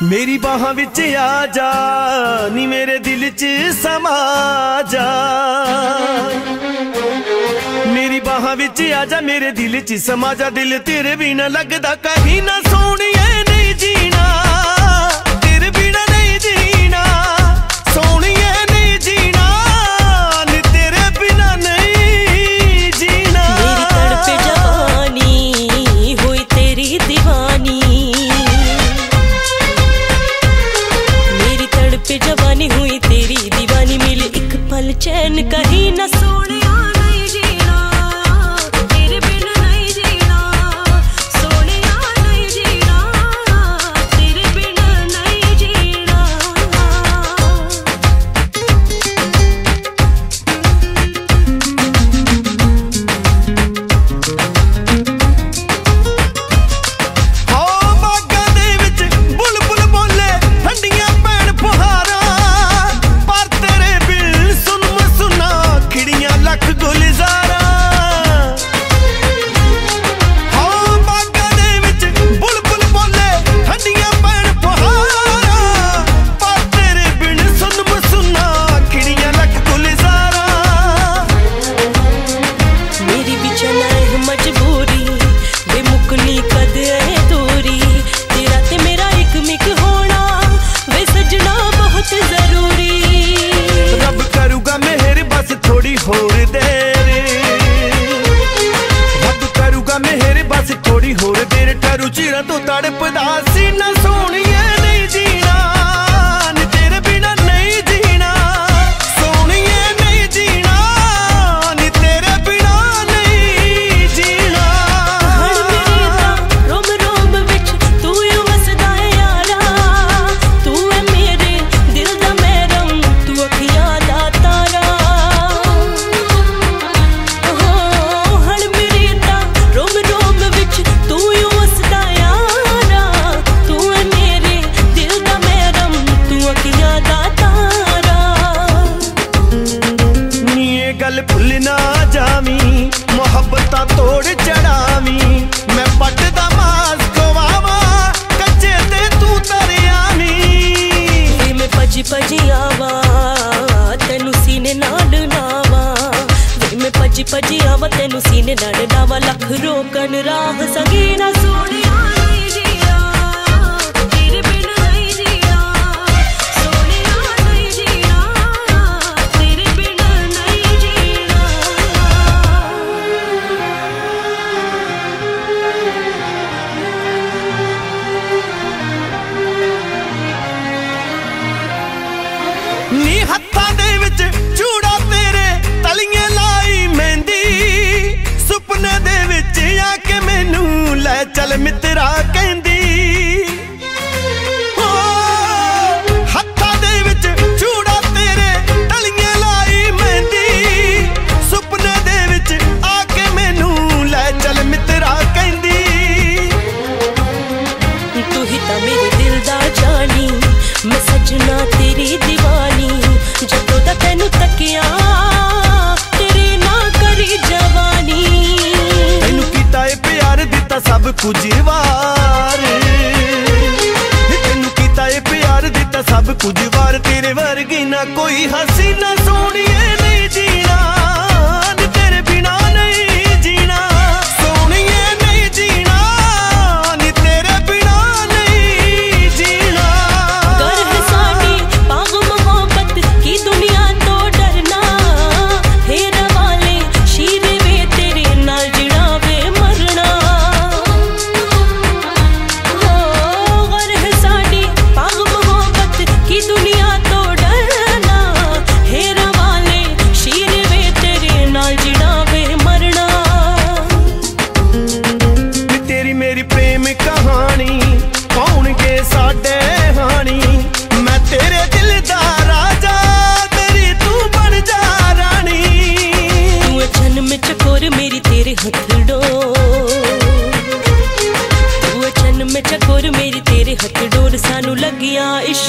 मेरी बाहां विच आ जा नी मेरे दिल च समा जा। मेरी बाहां विच आ जा मेरे दिल च समा जा। दिल तेरे बिना लगदा कहीं ना सोनिए नहीं जीना। तेरे बिना नहीं जीना सोनिए नहीं जीना। नी तेरे बिना नहीं जीना। मेरी तड़पे जवानी हुई तेरी दीवानी। जवानी हुई तेरी दीवानी। मिले एक पल चैन कहीं ना सोनिया नहीं जीना। तेरे बिना नहीं जीना सोनिया नहीं जीना। तेरे बिना नहीं जीना। होर देर रब करूगा मेहर बस थोड़ी होर देर। टरू चिरा तू तड़पदा सीना सोनिए नहीं जीना। तेरे बिना नहीं जीना सोनिए नहीं जीना। नी तेरे बिना नहीं जीना। रोम रोम विच तू ही वसदा है यारा। तू है मेरे दिल दा महरम तू अखियां दा तारा। गल भुल ना जावी मोहब्बत तोड़ चढ़ावी। मैं पटदा मास गवावा कच्चे ते तू तरयावी। मैं भजी भजी आवा तेनू सीने नाल नावा। मैं भजी भजी आवा तेनू सीने नाल नावा। लख रोकन राह सगी ना सोनिया नहीं जीना। तेरे बिना नहीं जीना सोनिया नहीं जीना। तेरे बिना नहीं जीना। नी हत्थां दे विच चूड़ा तेरे तलियां लाई मेहंदी। सुपने दे विच आके मैनू लै चल मित्रा कहंदी। हत्थां दे विच चूड़ा तेरे तलियां लाई मेहंदी। सुपने दे विच आके मैनू लै चल मित्रा कहंदी। तू ही तां मेरे दिल दा जानी मैं सजना तेरी दीवानी। जदों दा तैनू तकिया तेरे ना करी जवानी। तैनू कीता ए प्यार दिता सब कुछ वार। तैनू कीता ए प्यार दिता सब कुछ वार। तेरे वर्गी ना कोई हसीना सोनिए नहीं जीना। तेरे बिना नहीं जीना सोनिए नहीं जीना। नी तेरे बिना नहीं जीना। कर है साडी पाग मोहब्बत की दुनिया तो डरना। हेरा वाले शीर वे तेरे नाल जिना वे मरना। कर है साडी पाग मोहब्बत की दुनिया तो डरना। हेरा वाले शीर वे तेरे नाल जिना वे मरना। तेरी मेरी प्रेम कहानी पाउणगे साडे हानी। मैं तेरे दिल दा राजा तेरी तू बन जा रानी। तू जन्म चकोर मेरी तेरे हथड़ो। तू जन्म चकोर मेरी तेरे हथड़ोर। सानू लगिया